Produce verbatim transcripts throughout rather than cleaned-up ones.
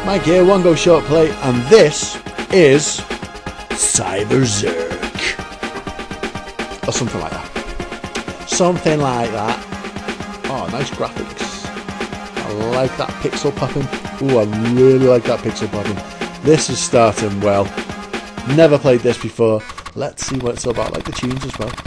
My Gear One Go ShortPlay, and this is Cyberzerk. Or something like that. Something like that. Oh, nice graphics. I like that pixel popping. Ooh, I really like that pixel popping. This is starting well. Never played this before. Let's see what it's all about. I like the tunes as well.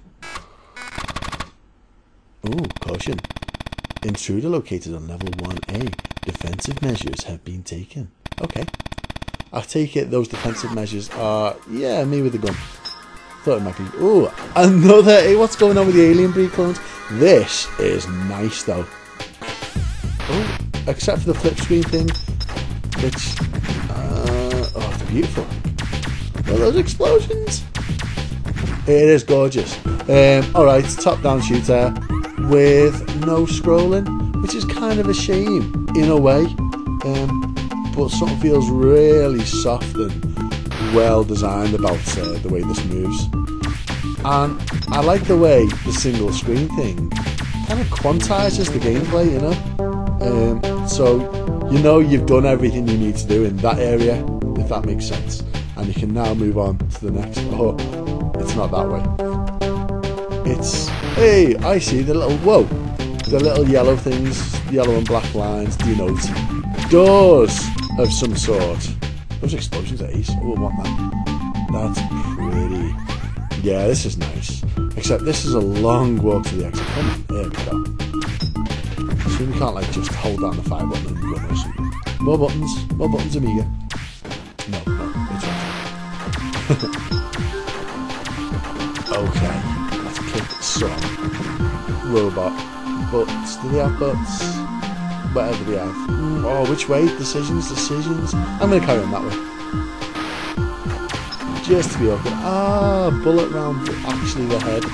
Ooh, caution. Intruder located on level one A. Defensive measures have been taken. Okay. I take it those defensive measures are, yeah, me with the gun. Thought it might be. Ooh, another. Hey, what's going on with the alien breed clones? This is nice though. Oh, except for the flip screen thing, which, uh, oh, it's beautiful. Well, those explosions. It is gorgeous. Um, Alright, top down shooter with no scrolling, which is kind of a shame in a way, um, but something feels really soft and well designed about uh, the way this moves. And I like the way the single screen thing kind of quantizes the gameplay, you know. Um, so you know you've done everything you need to do in that area, if that makes sense, and you can now move on to the next. Oh, it's not that way. It's, hey, I see the little, whoa, the little yellow things, yellow and black lines denote doors of some sort. Those explosions are ace. Oh, I want that. That's pretty. Yeah, this is nice. Except this is a long walk to the exit. Come on, there we go. So we can't like just hold down the fire button and run or something. More buttons, more buttons, Amiga. No, no, it's right. Okay. Some robot butts. Do they have butts? Whatever they have. Mm, oh, which way? Decisions, decisions. I'm going to carry on that way. Just to be awkward. Ah, bullet round actually the head.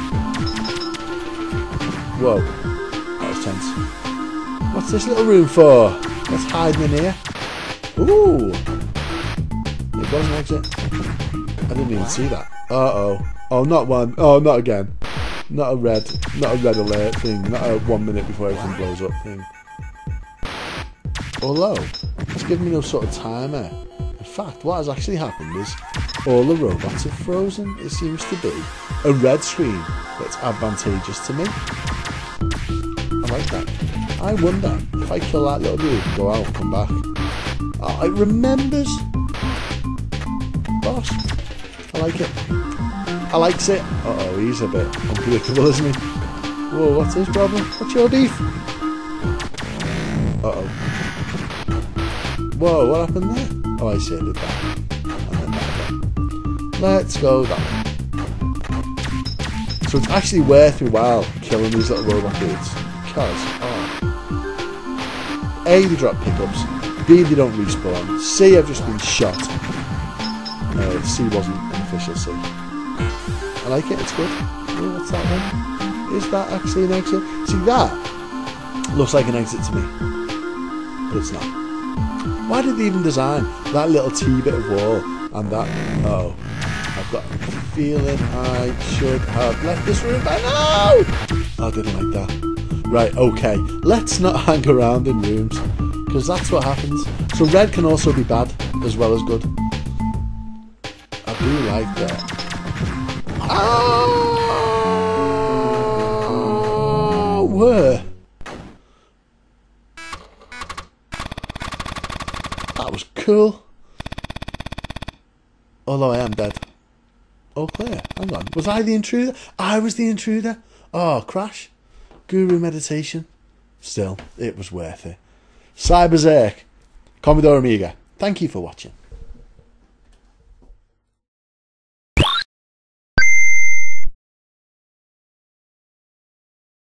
Whoa. That was tense. What's this little room for? Let's hide in here. Ooh. It was an exit. I didn't even see that. Uh-oh. Oh, not one. Oh, not again. Not a red, not a red alert thing, not a one minute before everything blows up thing. Although, it's given me no sort of timer. In fact, what has actually happened is all the robots have frozen. It seems to be a red screen that's advantageous to me. I like that. I wonder if I kill that little dude, go out, come back. Oh, it remembers. Boss. I like it. I likes it. Uh oh, he's a bit unpredictable, isn't he? Whoa, what's his problem? What's your beef? Uh oh. Whoa, what happened there? Oh, I see, I did that. And then that again. Let's go that way. So it's actually worth me while killing these little robot dudes. Because, oh. A, they drop pickups. B, they don't respawn. C, I've just been shot. Uh, C wasn't an official C. I like it, it's good. Oh, what's that then? Is that actually an exit? See, that looks like an exit to me. But it's not. Why did they even design that little T bit of wall and that? Uh oh. I've got a feeling I should have left this room by now! I didn't like that. Right, okay. Let's not hang around in rooms, because that's what happens. So red can also be bad as well as good. I do like that. Oh, where? That was cool. Although I am dead. Oh, clear. Hang on. Was I the intruder? I was the intruder. Oh, crash. Guru meditation. Still, it was worth it. Cyberzerk. Commodore Amiga. Thank you for watching.